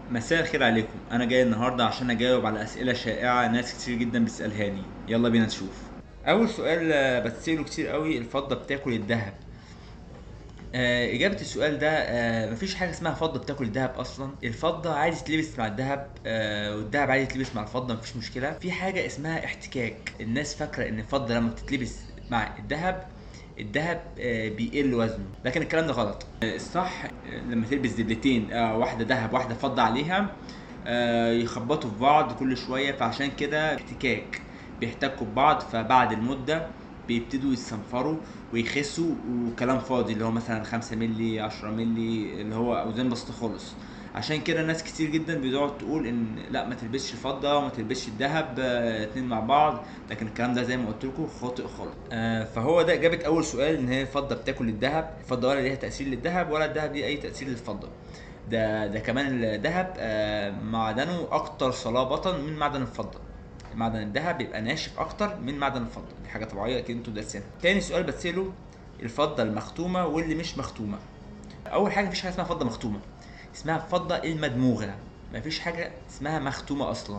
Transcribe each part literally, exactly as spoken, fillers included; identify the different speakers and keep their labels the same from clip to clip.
Speaker 1: مساء الخير عليكم. انا جاي النهارده عشان اجاوب على اسئله شائعه ناس كتير جدا بتسالها لي. يلا بينا نشوف. اول سؤال آه، بتساله كتير قوي: الفضه بتاكل الذهب؟ آه، اجابه السؤال ده آه، مفيش حاجه اسمها فضه بتاكل الذهب اصلا. الفضه عادي تلبس مع الذهب، آه، والذهب عادي تلبس مع الفضه، مفيش مشكله. في حاجه اسمها احتكاك. الناس فاكره ان الفضه لما بتتلبس مع الذهب الذهب آه، بيقل وزنه، لكن الكلام ده غلط. آه، الصح آه، لما تلبس دبلتين، آه، واحده ذهب واحده فضه عليها، آه، يخبطوا في بعض كل شويه، فعشان كده احتكاك، بيحتكوا ببعض، فبعد المده بيبتدوا يتصنفروا ويخسوا، وكلام فاضي اللي هو مثلا خمسة مللي عشرة مللي، اللي هو اوزان بسيطه خالص. عشان كده ناس كتير جدا بتقعد تقول ان لا، ما تلبسش الفضه وما تلبسش الذهب، آه، اتنين مع بعض، لكن الكلام ده زي ما قلت لكم خاطئ خالص. آه، فهو ده اجابه اول سؤال، ان هي الفضه بتاكل الذهب. الفضه ولا ليها تاثير للذهب، ولا الذهب ليه اي تاثير للفضه. ده ده كمان الذهب آه، معدنه اكتر صلابة من معدن الفضة. معدن الذهب بيبقى ناشف اكتر من معدن الفضة، دي حاجة طبيعية اكيد انتوا دارسينها. تاني سؤال بتسأله: الفضة المختومة واللي مش مختومة. اول حاجة، مفيش حاجة اسمها فضة مختومة، اسمها فضة المدموغة. مفيش حاجة اسمها مختومة اصلا.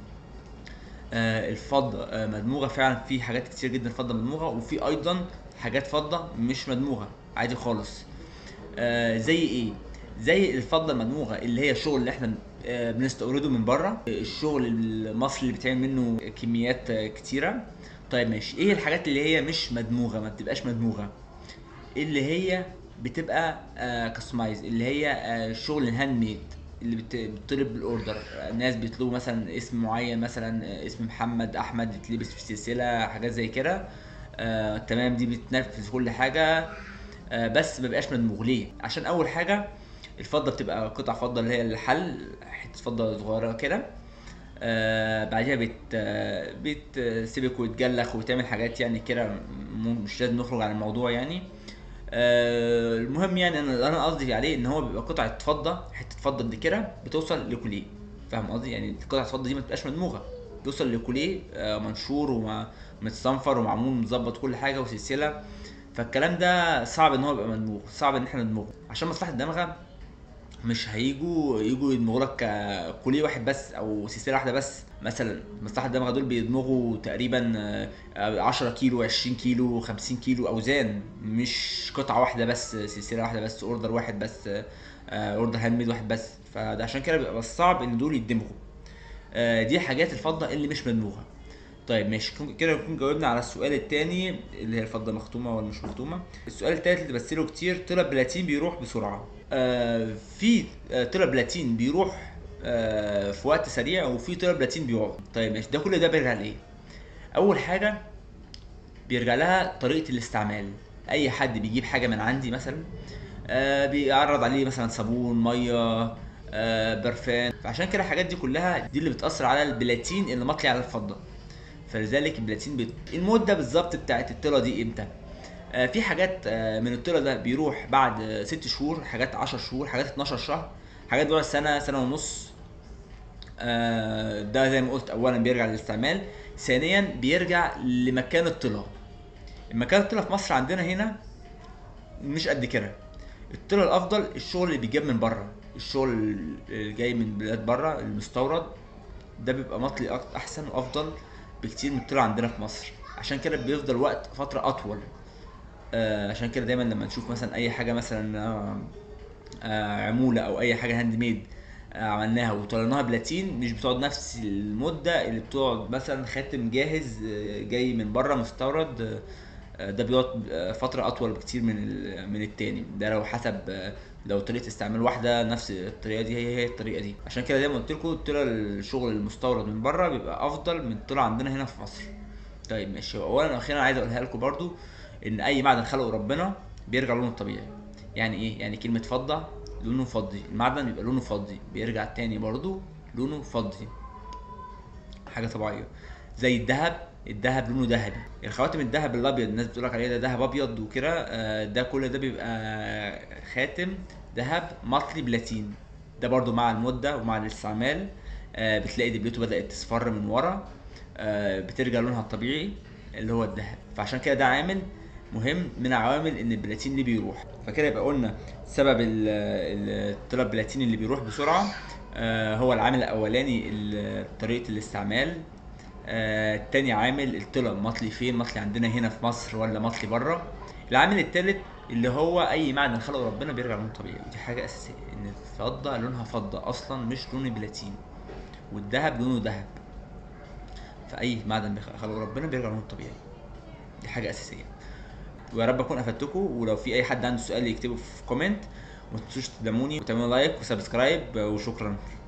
Speaker 1: آه الفضة آه مدموغة فعلا، في حاجات كتير جدا فضة مدموغة، وفي ايضا حاجات فضة مش مدموغة عادي خالص. آه زي ايه؟ زي الفضه المدموغه، اللي هي الشغل اللي احنا آه بنستورده من بره، الشغل المصري اللي بيتعمل منه كميات آه كتيره. طيب ماشي، ايه الحاجات اللي هي مش مدموغه، ما بتبقاش مدموغه؟ اللي هي بتبقى كاستمايز، اللي هي آه الشغل الهاند ميد، اللي بت- بتطلب بالاوردر. آه، ناس بيطلبوا مثلا اسم معين، مثلا آه، اسم محمد احمد يتلبس في سلسله، حاجات زي كده. آه تمام، دي بتنفذ كل حاجه. آه، بس ما بيبقاش مدموغ. ليه؟ عشان اول حاجه، الفضه بتبقى قطع فضه اللي هي الحل، حته فضه صغيره كده. آه بعدها بت آه بتسيبك وتجلخ وتعمل حاجات يعني كده، م- مش لازم نخرج عن الموضوع يعني. آه المهم يعني، انا انا قصدي عليه ان هو بيبقى قطعه فضه، حته فضه قد كده بتوصل لكوليه. فاهم قصدي؟ يعني قطعه الفضه دي ما بتبقاش مدموغه، توصل لكوليه آه منشور ومتصنفر ومعمول مظبط كل حاجه وسلسله. فالكلام ده صعب ان هو يبقى مدموغ، صعب ان احنا ندمغه عشان مصلحه الدمغه. مش هيجوا يجوا يدمغوا لك ك- كوليه واحد بس او سلسله واحده بس. مثلا مصلحه الدمغه دول بيدمغوا تقريبا آه، آه، عشرة كيلو، عشرين كيلو، خمسين كيلو اوزان، مش قطعه واحده بس، سلسله واحده بس، اوردر واحد بس، آه، اوردر هاند ميد واحد بس. فده عشان كده بيبقى صعب ان دول يدمغوا. آه، دي حاجات الفضه اللي مش مدموغه. طيب ماشي، كون- كده نكون جاوبنا على السؤال التاني، اللي هي الفضة مختومة ولا مش مختومة. السؤال التالت اللي بسأله كتير: طلب بلاتين بيروح بسرعة؟ آه في آه طلب بلاتين بيروح آه في وقت سريع، وفي طلب بلاتين بيقعد. طيب ماشي، ده كل ده بيرجع لايه؟ اول حاجة بيرجع لها طريقة الاستعمال. اي حد بيجيب حاجة من عندي مثلا، آه بيعرض عليه مثلا صابون، مية، آه برفان. فعشان كده الحاجات دي كلها دي اللي بتأثر على البلاتين اللي مطلي على الفضة. فلذلك البلاتين بت... المده بالظبط بتاعت الطلة دي امتى؟ آه في حاجات آه من الطلة ده بيروح بعد آه ست شهور، حاجات عشر شهور، حاجات اتناشر شهر، حاجات بيقعد سنه، سنه ونص. آه ده زي ما قلت، اولا بيرجع للاستعمال، ثانيا بيرجع لمكان الطلة. المكان الطلة في مصر عندنا هنا مش قد كده. الطلة الافضل الشغل اللي بيجاب من بره، الشغل اللي جاي من بلاد بره المستورد، ده بيبقى مطلي أك- احسن وافضل بكتير من الطلع عندنا في مصر. عشان كده بيفضل وقت فتره اطول. آه عشان كده دايما لما نشوف مثلا اي حاجه مثلا آه آه عموله او اي حاجه هاند ميد آه عملناها وطلعناها بلاتين، مش بتقعد نفس المده اللي بتقعد مثلا خاتم جاهز آه جاي من بره مستورد. آه آه، ده بيقعد آه، فترة أطول بكتير من ال- من التاني. ده لو حسب آه، لو طريقة استعمال واحدة، نفس الطريقة دي هي هي الطريقة دي. عشان كده زي ما قلت لكم، طلع الشغل المستورد من بره بيبقى أفضل من الطلع عندنا هنا في مصر. طيب ماشي، أولا وأخيرا عايز أقولها لكم برضو: إن أي معدن خلقه ربنا بيرجع لونه الطبيعي. يعني إيه؟ يعني كلمة فضة لونه فضي، المعدن بيبقى لونه فضي، بيرجع تاني برضو لونه فضي، حاجه طبيعيه. زي الذهب، الذهب لونه ذهبي. الخواتم الذهب الابيض الناس بتقولك عليه ده ذهب ابيض وكده، آه، ده كل ده بيبقى خاتم ذهب مطلي بلاتين. ده برضو مع المده ومع الاستعمال آه، بتلاقي دبلته بدات تصفر من ورا، آه، بترجع لونها الطبيعي اللي هو الذهب. فعشان كده ده عامل مهم من عوامل ان البلاتين اللي بيروح. فكده يبقى قلنا سبب ال- ال- الطلب بلاتين اللي بيروح بسرعه: آه هو العامل الاولاني ال- طريقه الاستعمال. آه التاني عامل الطلب، مطلي فين؟ مطلي عندنا هنا في مصر ولا مطلي بره؟ العامل التالت اللي هو اي معدن خلقه ربنا بيرجع لونه طبيعي، ودي حاجه اساسيه، ان الفضه لونها فضه اصلا مش لون بلاتين، والذهب لونه ذهب، فاي معدن خلقه ربنا بيرجع لونه الطبيعي، دي حاجه اساسيه. ويا رب اكون افدتكم، ولو في اي حد عنده سؤال يكتبه في كومنت، وما تنسوش تدعموني وتعملوا لايك وسبسكرايب، وشكرا.